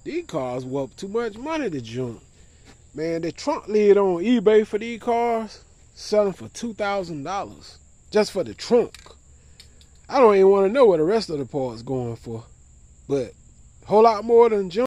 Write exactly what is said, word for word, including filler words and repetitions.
These cars worth too much money to junk. Man, the trunk lid on eBay for these cars selling for two thousand dollars just for the trunk. I don't even want to know what the rest of the parts going for, but a whole lot more than junk.